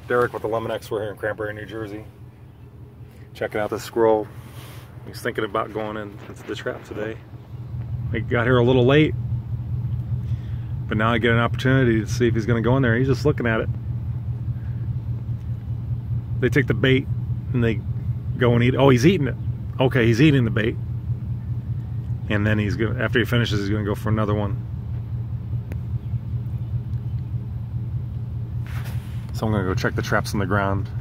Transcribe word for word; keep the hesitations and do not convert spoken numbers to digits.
Derek with Eliminex. We're here in Cranford, New Jersey. Checking out the squirrel. He's thinking about going in into the trap today. We got here a little late, but now I get an opportunity to see if he's going to go in there. He's just looking at it. They take the bait and they go and eat. Oh, he's eating it. Okay, he's eating the bait. And then he's going, after he finishes, he's going to go for another one. So I'm going to go check the traps on the ground.